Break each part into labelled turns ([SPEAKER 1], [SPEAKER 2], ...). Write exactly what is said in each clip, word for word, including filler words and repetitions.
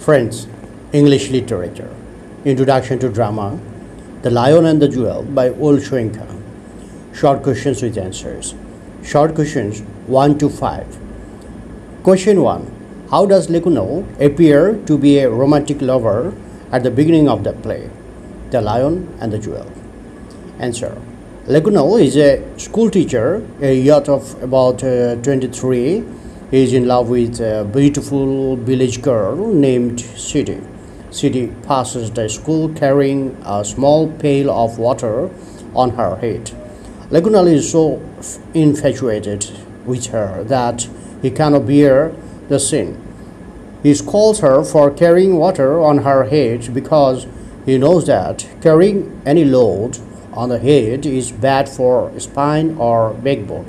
[SPEAKER 1] Friends, English Literature. Introduction to Drama. The Lion and the Jewel by Wole Soyinka. Short questions with answers. Short questions one to five. Question one. How does Lecuno appear to be a romantic lover at the beginning of the play, The Lion and the Jewel? Answer. Lecuno is a school teacher, a youth of about uh, twenty-three. He is in love with a beautiful village girl named Sidi. Sidi passes the school carrying a small pail of water on her head. Lecuno is so infatuated with her that he cannot bear the scene. He scolds her for carrying water on her head because he knows that carrying any load on the head is bad for spine or backbone.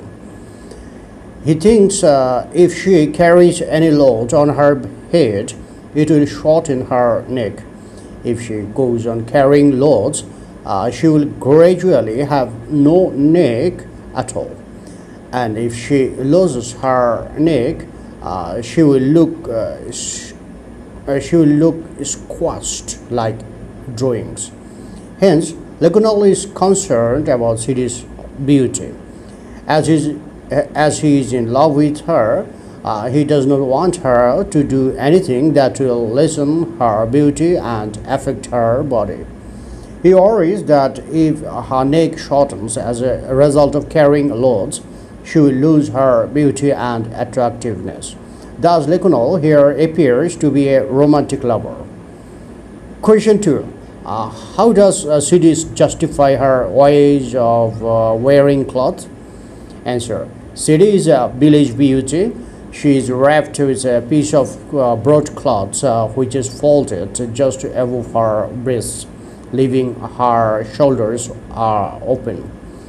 [SPEAKER 1] He thinks uh, if she carries any load on her head, it will shorten her neck. If she goes on carrying loads, uh, she will gradually have no neck at all. And if she loses her neck, uh, she will look uh, uh, she will look squashed like drawings. Hence, Lecuno is concerned about Sidi's beauty. As his As he is in love with her, uh, he does not want her to do anything that will lessen her beauty and affect her body. He worries that if her neck shortens as a result of carrying loads, she will lose her beauty and attractiveness. Thus, Lecuno here appears to be a romantic lover. Question two. Uh, how does uh, Sidi justify her ways of uh, wearing clothes? Answer. Sidi is a village beauty. She is wrapped with a piece of uh, broadcloth uh, which is folded just above her breasts, leaving her shoulders uh, open.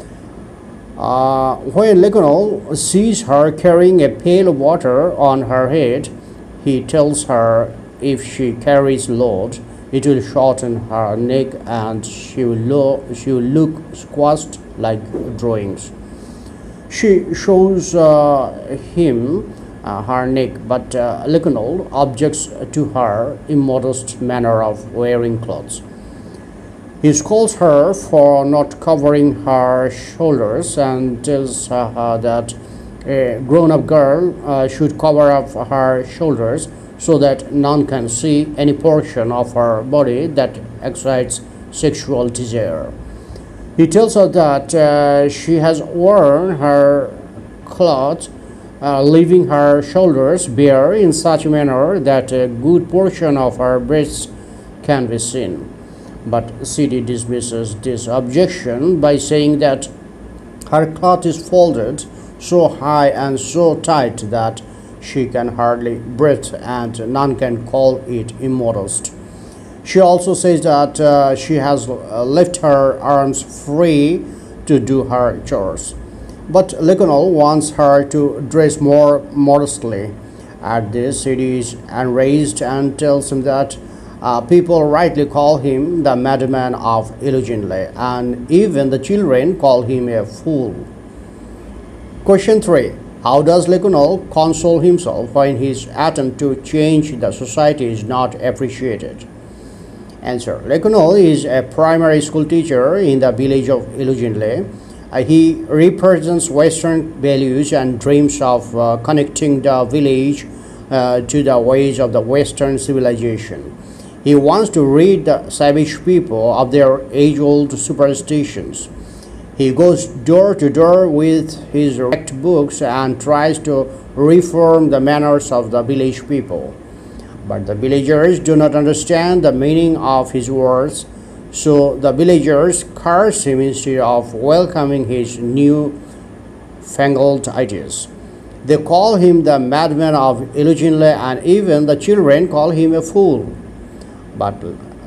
[SPEAKER 1] Uh, when Lecuno sees her carrying a pail of water on her head, he tells her if she carries load, it will shorten her neck and she will, lo she will look squashed like drawings. She shows uh, him uh, her neck, but uh, Lecuno objects to her immodest manner of wearing clothes. He scolds her for not covering her shoulders and tells her that a grown-up girl uh, should cover up her shoulders so that none can see any portion of her body that excites sexual desire. He tells her that uh, she has worn her clothes, uh, leaving her shoulders bare in such a manner that a good portion of her breasts can be seen. But Sidi dismisses this objection by saying that her cloth is folded so high and so tight that she can hardly breathe and none can call it immodest. She also says that uh, she has uh, left her arms free to do her chores. But Lecuno wants her to dress more modestly. At this, Sidi is enraged and tells him that uh, people rightly call him the madman of Illusionle, and even the children call him a fool. Question three. How does Lecuno console himself when his attempt to change the society is not appreciated? Answer. Lecuno is a primary school teacher in the village of Illusionle. Uh, he represents Western values and dreams of uh, connecting the village uh, to the ways of the Western civilization. He wants to rid the savage people of their age-old superstitions. He goes door to door with his wrecked books and tries to reform the manners of the village people. But the villagers do not understand the meaning of his words, so the villagers curse him instead of welcoming his new fangled ideas. They call him the madman of Illusionle, and even the children call him a fool. But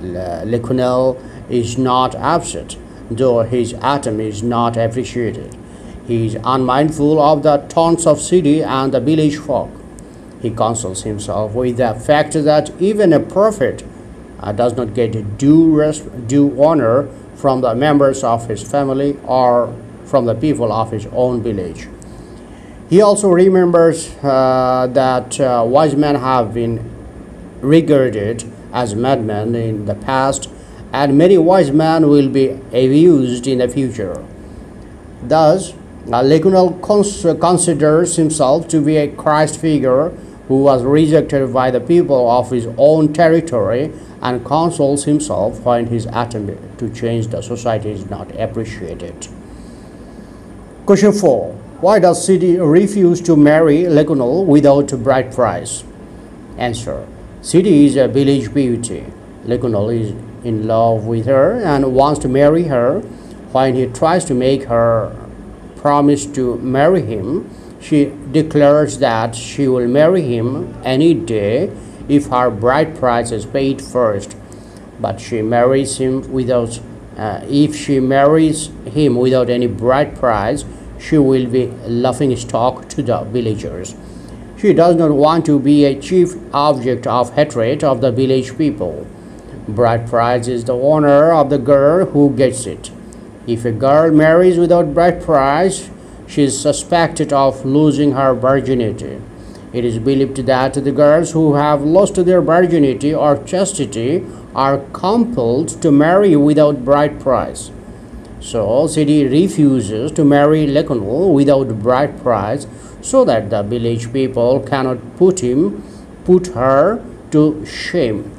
[SPEAKER 1] Lecuno is not upset, though his attempt is not appreciated. He is unmindful of the taunts of Sidi and the village folk. He consoles himself with the fact that even a prophet uh, does not get due, rest, due honor from the members of his family or from the people of his own village. He also remembers uh, that uh, wise men have been regarded as madmen in the past, and many wise men will be abused in the future. Thus, Lekunal cons considers himself to be a Christ figure who was rejected by the people of his own territory, and consoles himself when his attempt to change the society is not appreciated. Question four. Why does Sidi refuse to marry Lekunal without bride price? Answer. Sidi is a village beauty. Lekunal is in love with her and wants to marry her. When he tries to make her promise to marry him, she declares that she will marry him any day if her bride price is paid first. But she marries him without. Uh, if she marries him without any bride price, she will be laughing stock to the villagers. She does not want to be a chief object of hatred of the village people. Bride price is the honor of the girl who gets it. If a girl marries without bride price, she is suspected of losing her virginity. It is believed that the girls who have lost their virginity or chastity are compelled to marry without bride price. So, Sidi refuses to marry Lekunal without bride price so that the village people cannot put him, put her to shame.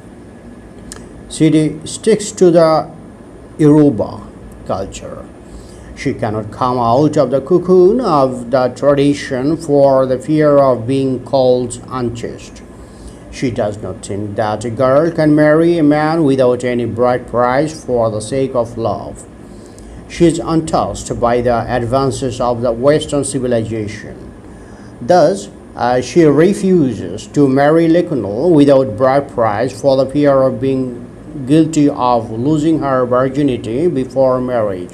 [SPEAKER 1] Sidi sticks to the Yoruba culture. She cannot come out of the cocoon of the tradition for the fear of being called unchaste. She does not think that a girl can marry a man without any bride price for the sake of love. She is untouched by the advances of the Western civilization. Thus, uh, she refuses to marry Lekunal without bride price for the fear of being guilty of losing her virginity before marriage.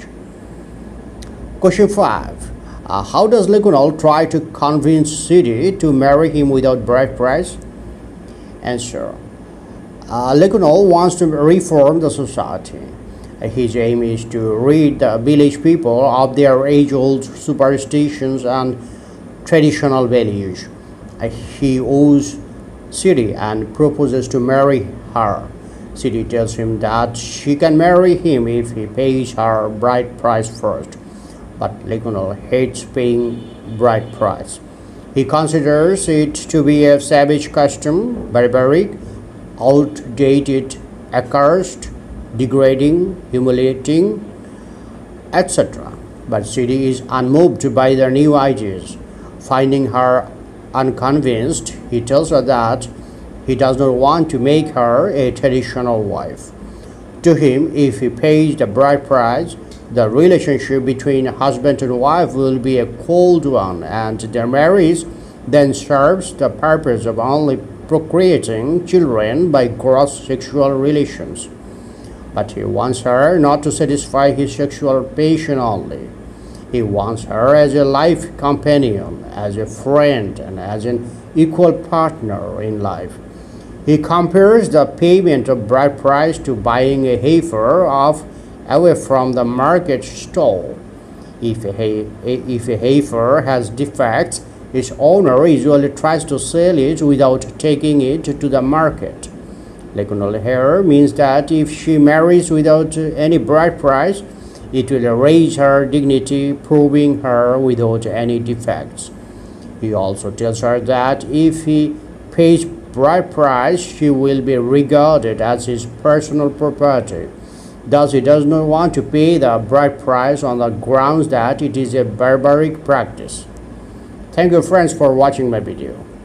[SPEAKER 1] Question five. Uh, how does Lekunal try to convince Sidi to marry him without bride price? Answer. Uh, Lekunal wants to reform the society. His aim is to rid the village people of their age-old superstitions and traditional values. He owes Sidi and proposes to marry her. Sidi tells him that she can marry him if he pays her bride price first. But Lekunal hates paying bride price. He considers it to be a savage custom, barbaric, outdated, accursed, degrading, humiliating, et cetera. But Sidi is unmoved by their new ideas. Finding her unconvinced, he tells her that he does not want to make her a traditional wife. To him, if he pays the bride price, the relationship between husband and wife will be a cold one, and their marriage then serves the purpose of only procreating children by gross sexual relations. But he wants her not to satisfy his sexual passion only. He wants her as a life companion, as a friend, and as an equal partner in life. He compares the payment of bride price to buying a heifer off away from the market stall. If a, if a heifer has defects, its owner usually tries to sell it without taking it to the market. Lekunal here means that if she marries without any bride price, it will raise her dignity, proving her without any defects. He also tells her that if he pays bride price, she will be regarded as his personal property. Thus, he does not want to pay the bride price on the grounds that it is a barbaric practice. Thank you friends for watching my video.